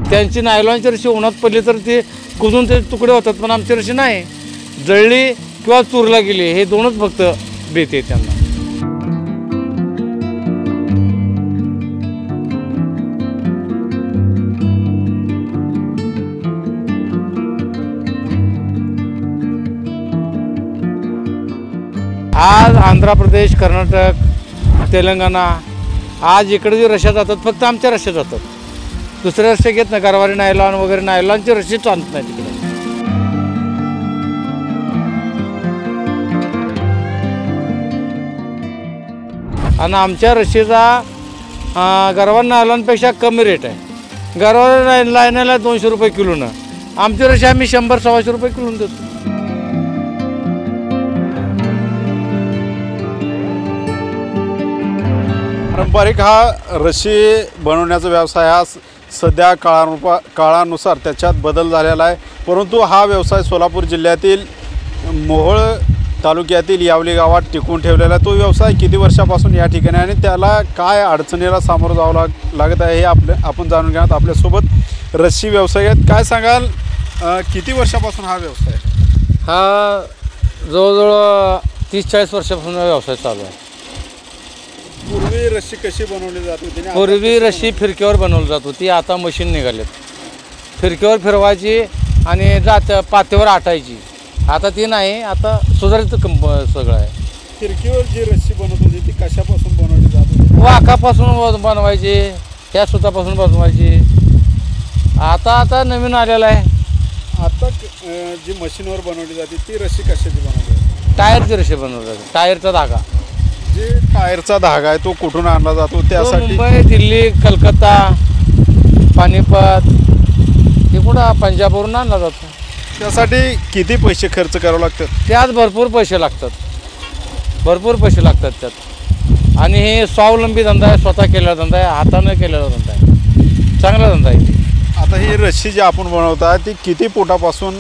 त्यांची नायलॉनची रशी उन्हात पडली तर ते कुजून ते तुकडे होतात, पण आमची रशी नाही, जळली किंवा चुरला गेली, हे दोनच फक्त भीती आहे त्यांना. आज आंध्र प्रदेश, कर्नाटक, तेलंगणा, आज इकडे जे रश्या जातात फक्त आमच्या रश्या जातात, दुसऱ्या रश्या घेत नाही. गरवारी नायलॉन वगैरे नायलॉनची रशीच आणत नाही तिकडे. आणि आमच्या रशीचा गरवारी नायलॉनपेक्षा कमी रेट आहे. गरवारी नायलॉनला 200 रुपये किलोनं, आमची रशी आम्ही 100-125 रुपये किलोनं देतो. पारंपरिक हा रशी बनवण्याचा व्यवसाय हा सध्या काळानुसार त्याच्यात बदल झालेला आहे, परंतु हा व्यवसाय सोलापूर जिल्ह्यातील मोहोळ तालुक्यातील यावली गावात टिकून ठेवलेला आहे. तो व्यवसाय किती वर्षापासून या ठिकाणी आणि त्याला काय अडचणीला सामोरं जावं लागत आहे हे आपण जाणून घेण्यात आपल्यासोबत रशी व्यवसाय आहेत. काय सांगाल, किती वर्षापासून हा व्यवसाय? हा जवळजवळ 30-40 वर्षापासून व्यवसाय चालू आहे. पूर्वी रशी कशी बनवली जात होती? पूर्वी रशी फिरक्यावर बनवली जात होती, आता मशीन निघालेत. फिरक्यावर फिरवायची आणि पातेवर आटायची, आता ती नाही, आता सुधारित सगळं आहे. फिरकीवर जी रशी बनवत होती ती कशापासून बनवली जात होती? वाकापासून बनवायची, ह्या सुतापासून बनवायची. आता नवीन आलेलं आहे. आता जी मशीनवर बनवली जाते ती रशी कशाची बनवली जाते? टायरची रशी बनवली जाते, टायरचा धागा. जे टायरचा धागा आहे तो कुठून आणला जातो? त्यासाठी मुंबई, दिल्ली, कलकत्ता, पानिपत, हे कुठं पंजाबवरून आणला जातो. त्यासाठी किती पैसे खर्च करावे लागतात? त्यात भरपूर पैसे लागतात, भरपूर पैसे लागतात त्यात. आणि हे स्वावलंबी धंदा आहे, स्वतः केलेला धंदा आहे, हातानं केलेला धंदा आहे, चांगला धंदा आहे. आता ही रशी जी आपण बनवता ती किती फुटापासून?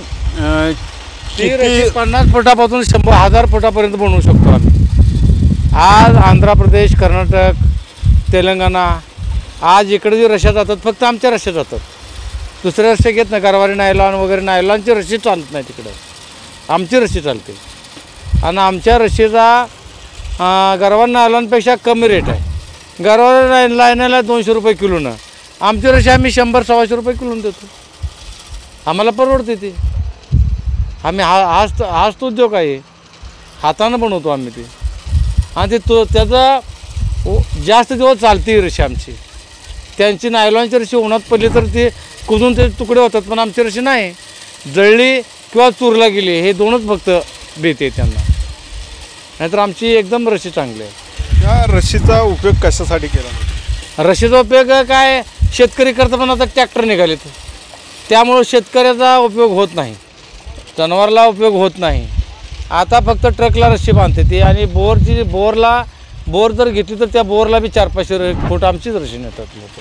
50 फुटापासून 100,000 फुटापर्यंत बनवू शकतो आम्ही. आज आंध्र प्रदेश, कर्नाटक, तेलंगणा, आज इकडे जे रश्या जातात फक्त आमच्या रश्या जातात, दुसऱ्या रश्या घेत नाही. गरवारी नायलॉन वगैरे नायलॉनची रशी चालत नाही तिकडे, आमची रशी चालते. आणि आमच्या रशीचा गरवारी नायलॉनपेक्षा कमी रेट आहे. गरवारी नायलॉनला 200 रुपये किलोनं, आमची रशी आम्ही 100-125 रुपये किलोनं देतो. आम्हाला परवडते ती. आम्ही हाच तो उद्योग आहे, हातानं बनवतो आम्ही ते. आणि ते त्याचा जास्त दिवस चालते रशी आमची. त्यांची नायलॉनची रशी उन्हात पडली तर ते कुजून ते तुकडे होतात, पण आमची रशी नाही, जळली किंवा चुरला गेली, हे दोनच फक्त भीती आहे त्यांना, नाहीतर आमची एकदम रशी चांगली आहे. या रशीचा उपयोग कशासाठी केला? रशीचा उपयोग काय, शेतकरी करता, पण आता ट्रॅक्टर निघालेत, त्यामुळं शेतकऱ्याचा उपयोग होत नाही, जनावराला उपयोग होत नाही. आता फक्त ट्रकला रशी बांधते ती. आणि बोर जर घेतली तर त्या बोरला बी 400-500 फूट आमचीच रशी नेतात लोक.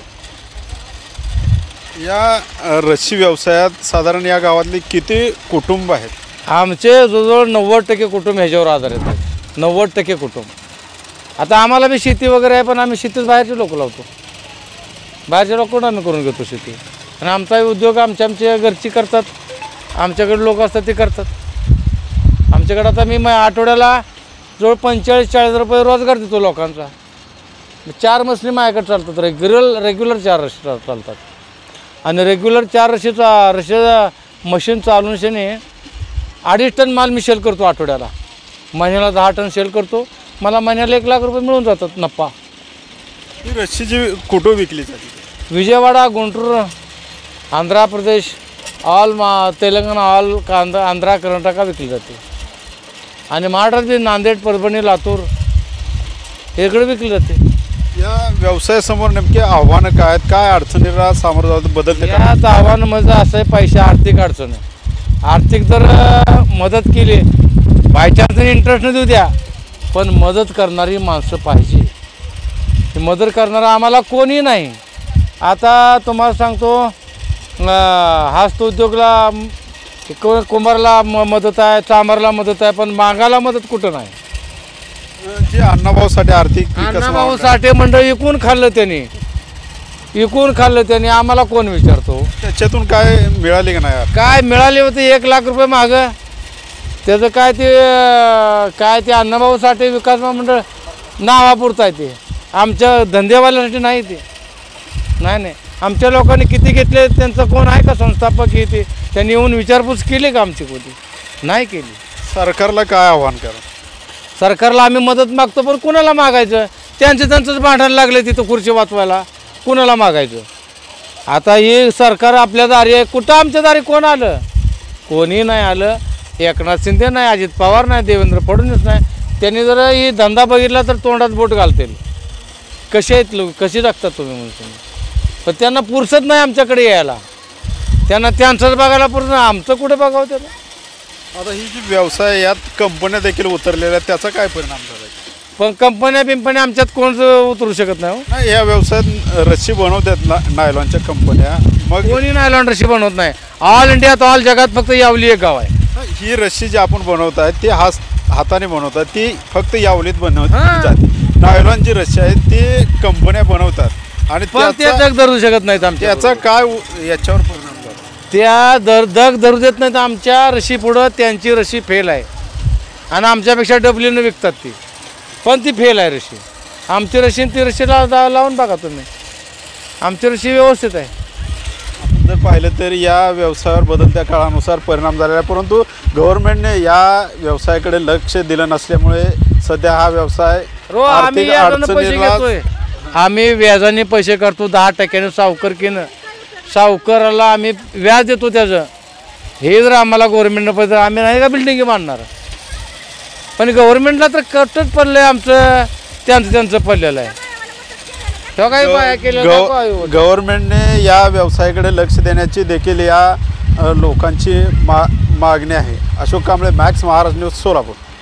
या रशी व्यवसायात साधारण या गावातली किती कुटुंब आहेत? आमचे जवळजवळ 90% कुटुंब ह्याच्यावर आधारित आहेत, 90% कुटुंब. आता आम्हाला बी शेती वगैरे आहे, पण आम्ही शेतीच बाहेरचे लोक लावतो, बाहेरच्या लोकांना आम्ही करून घेतो शेती. आणि आमचा उद्योग आमच्या घरची करतात, आमच्याकडे लोक असतात ते करतात. आमच्याकडे आता मी आठवड्याला जवळ 45-40 रुपये रोजगार देतो लोकांचा. 4 मसली माझ्याकडे चालतात, रेग्युलर 4 रशी चालतात. आणि रेग्युलर 4 रशीचा मशीन चालून शेने 2.5 टन माल मी सेल करतो आठवड्याला. महिन्याला 10 टन सेल करतो, मला महिन्याला 1 लाख रुपये मिळून जातात नफा. ही रशी जी कुठं विकली जाते? विजयवाडा, गुंटूर, आंध्र प्रदेश, तेलंगणा, आंध्रा, कर्नाटका विकली जाते. आणि महाराष्ट्रात नांदेड, परभणी, लातूर इकडे विकली जाते. या व्यवसायासमोर नेमके आव्हानं काय आहेत? काय अडचणीला सामोरं जातं? बदलते यात आव्हान म्हणजे असं आहे, पैसे आर्थिक अडचण आहे. आर्थिक जर मदत केली, बायचान्स इंटरेस्ट न देऊ द्या, पण मदत करणारी माणसं पाहिजे. मदत करणारा आम्हाला कोणी नाही. आता तुम्हाला सांगतो, हस्तउद्योगला कुंभारला मदत आहे, चांभारला मदत आहे, पण मागाला मदत कुठं नाही. जे अण्णाभाऊसाठी आर्थिक अण्णाभाऊ साठे मंडळ विकून खाल्लं त्यांनी. विकून खाल्लं त्यांनी, आम्हाला कोण विचारतो? त्याच्यातून काय मिळाले का नाही? काय मिळाले होते 1 लाख रुपये मागं. त्याचं काय ते अण्णाभाऊ साठे विकास महामंडळ नावापुरतं आहे ते, आमच्या धंदेवाल्यासाठी नाही ते. नाही आमच्या लोकांनी किती घेतले, त्यांचं कोण आहे का संस्थापक हे ते? त्यांनी येऊन विचारपूस केली का आमची कोणी? नाही केली. सरकारला काय आव्हान करा? सरकारला आम्ही मदत मागतो, पण कुणाला मागायचं? त्यांचंच भांडण लागले तिथं खुर्ची वाचवायला, कुणाला मागायचं? आता हे सरकार आपल्या दारी आहे, कुठं आमच्या दारी कोण आलं? कोणी नाही आलं. एकनाथ शिंदे नाही, अजित पवार नाही, देवेंद्र फडणवीस नाही. त्यांनी जर ही धंदा बघितला तर तोंडात बोट घालतील. कसे आहेत लोक, कशी टाकतात तुम्ही म्हणून. पण त्यांना पुरसत नाही आमच्याकडे यायला, त्यांना त्यांचंच बघायला पुरत नाही, आमचं कुठे बघावं त्याला. आता ही जी व्यवसाय यात कंपन्या देखील उतरलेल्या आहेत, त्याचा काय परिणाम झाला? पण कंपन्या आमच्यात कोण उतरू शकत नाही. नाही, या व्यवसायात रस्सी बनवतात नायलॉनच्या कंपन्या, मग कोणी नायलॉन रशी बनवत नाही. ऑल इंडियात, ऑल जगात फक्त यावली एक गाव आहे. ही रस्सी जी आपण बनवत आहे ती हाताने बनवतात, ती फक्त यावलीत बनवली जाते. नायलॉन जी रस्सी आहे ती कंपन्या बनवतात आणि पण ते दग धरू शकत नाहीत आमच्या. त्याचा काय याच्यावर परिणाम झाला? त्या दग धरू देत नाहीत आमच्या रशी पुढं. त्यांची रशी फेल आहे आणि आमच्यापेक्षा डबलीनं विकतात ती, पण ती फेल आहे रशी. आमची रशी आणि ती रशीला लावून बघा तुम्ही, आमची रशी व्यवस्थित आहे. आपण जर पाहिलं तर या व्यवसायावर बदलत्या काळानुसार परिणाम झालेला आहे, परंतु गव्हर्नमेंटने या व्यवसायाकडे लक्ष दिलं नसल्यामुळे सध्या हा व्यवसाय आम्ही व्याजाने पैसे घेतोय, आम्ही व्याजाने पैसे करतो 10% सावकारकीनं. सावकाराला आम्ही व्याज देतो त्याचं. हे जर आम्हाला गव्हर्नमेंटनं पैसे, आम्ही नाही का बिल्डिंग बांधणार. पण गव्हर्नमेंटला तर कटच पडलं आहे आमचं, त्यांचं पडलेलं आहे. तेव्हा काही पाया केलं. गव्हर्नमेंटने या व्यवसायाकडे लक्ष देण्याची देखील या लोकांची मागणी आहे. Ashok Kamble, Max Maharashtra news, Solapur.